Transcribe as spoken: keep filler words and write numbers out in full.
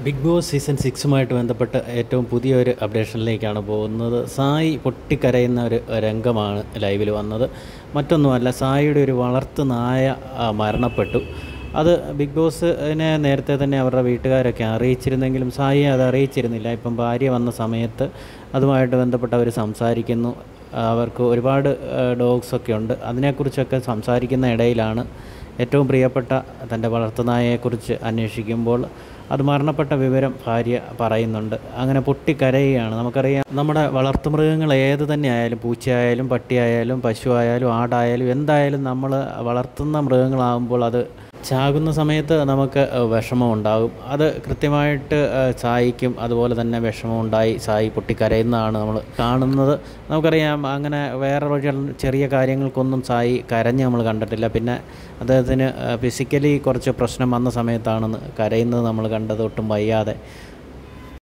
Big boss season സിക്സുമായിട്ട് ബന്ധപ്പെട്ട് ഏറ്റവും പുതിയൊരു അപ്ഡേഷനിലേക്കാണ് പോകുന്നത്. സായി പൊട്ടിക്കരയുന്ന ഒരു രംഗമാണ് ലൈവിൽ വന്നത്. മറ്റൊന്നുമല്ല, സായിയുടെ ഒരു വളർത്തു നായ മരണപ്പെട്ടു. അത് ബിഗ് ബോസിനെ നേരത്തെ തന്നെ അവരുടെ വീട്ടുകാരൊക്കെ അറിയിച്ചിരുന്നെങ്കിലും സായിയെ അത് അറിയിച്ചിരുന്നില്ല. ഇപ്പം ഭാര്യ വന്ന സമയത്ത് അതുമായിട്ട് ബന്ധപ്പെട്ട് അവർ സംസാരിക്കുന്നു. അവർക്ക് ഒരുപാട് ഡോഗ്സൊക്കെ ഉണ്ട്. അതിനെക്കുറിച്ചൊക്കെ സംസാരിക്കുന്ന ഇടയിലാണ് ഏറ്റവും പ്രിയപ്പെട്ട തൻ്റെ വളർത്തുനായയെക്കുറിച്ച് അന്വേഷിക്കുമ്പോൾ അത് മരണപ്പെട്ട വിവരം ഭാര്യ പറയുന്നുണ്ട്. അങ്ങനെ പൊട്ടിക്കരയുകയാണ്. നമുക്കറിയാം, നമ്മുടെ വളർത്തുമൃഗങ്ങൾ ഏത് തന്നെ ആയാലും, പൂച്ചയായാലും പട്ടിയായാലും പശുവായാലും ആടായാലും എന്തായാലും നമ്മൾ വളർത്തുന്ന മൃഗങ്ങളാകുമ്പോൾ അത് ചാകുന്ന സമയത്ത് നമുക്ക് വിഷമം ഉണ്ടാകും. അത് കൃത്യമായിട്ട് സായിക്കും അതുപോലെ തന്നെ വിഷമമുണ്ടായി സായി പൊട്ടിക്കരയുന്നതാണ് നമ്മൾ കാണുന്നത്. നമുക്കറിയാം, അങ്ങനെ വേറെ ചെറിയ കാര്യങ്ങൾക്കൊന്നും സായി കരഞ്ഞ് നമ്മൾ കണ്ടിട്ടില്ല. പിന്നെ അദ്ദേഹത്തിന് ഫിസിക്കലി കുറച്ച് പ്രശ്നം വന്ന സമയത്താണ് കരയുന്നത് നമ്മൾ കണ്ടത്, ഒട്ടും വയ്യാതെ.